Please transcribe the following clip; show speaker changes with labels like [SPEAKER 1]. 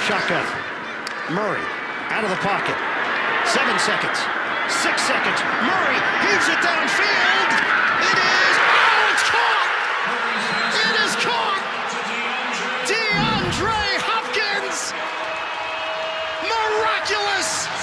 [SPEAKER 1] Shotgun. Murray out of the pocket. 7 seconds. 6 seconds. Murray heaves it downfield. It is. Oh, it's caught. It is caught. DeAndre Hopkins. Miraculous.